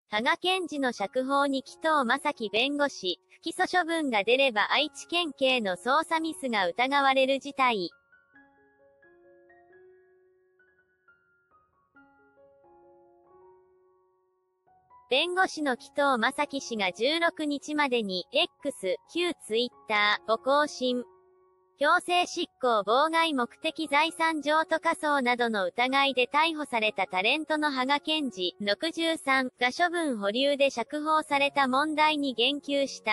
芳賀検事の釈放に紀藤正樹弁護士、不起訴処分が出れば愛知県警の捜査ミスが疑われる事態。弁護士の紀藤正樹氏が16日までに X、旧ツイッターを更新。強制執行妨害目的財産譲渡仮想などの疑いで逮捕されたタレントの芳賀検事63が処分保留で釈放された問題に言及した。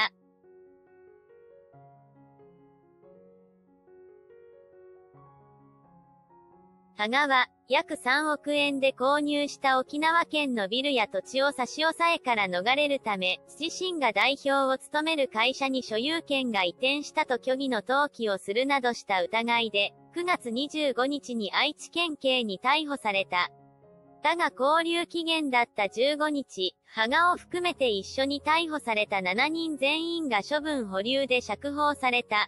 芳賀は、約3億円で購入した沖縄県のビルや土地を差し押さえから逃れるため、自身が代表を務める会社に所有権が移転したと虚偽の登記をするなどした疑いで、9月25日に愛知県警に逮捕された。だが勾留期限だった15日、芳賀を含めて一緒に逮捕された7人全員が処分保留で釈放された。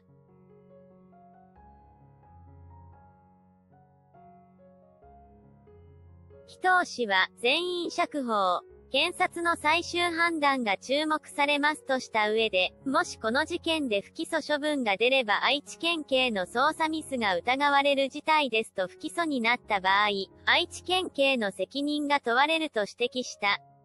紀藤氏は、全員釈放。検察の最終判断が注目されますとした上で、もしこの事件で不起訴処分が出れば愛知県警の捜査ミスが疑われる事態ですと不起訴になった場合、愛知県警の責任が問われると指摘した。